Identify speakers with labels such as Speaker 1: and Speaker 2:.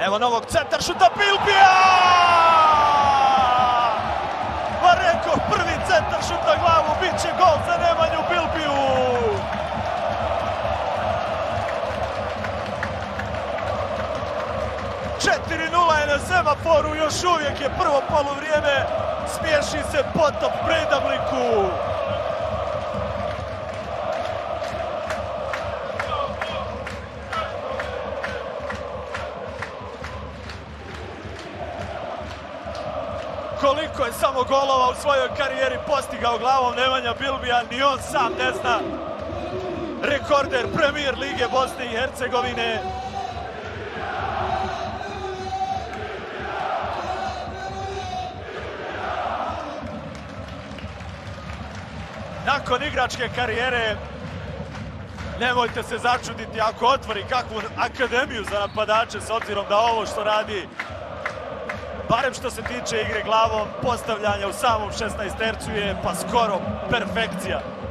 Speaker 1: Evo novog centar šuta Bilbija! Pa rekao, prvi centar šuta glavu, bit će gol za Nemanju Bilbiju! ...4:0 je na semaforu, još uvijek je prvo poluvrijeme, smiješi se potop Breidablicku. Koliko je samo golova u svojoj karijeri postigao glavom Nemanja Bilbija, ni on sam ne zna. Rekorder Premier lige Bosne i Hercegovine. Nakon igračke karijere, nemojte se začuditi ako otvori kakvu akademiju za napadače, s obzirom da ovo što radi, barem što se tiče igre glavom, postavljanja u samom 16-tercu je pa skoro perfekcija.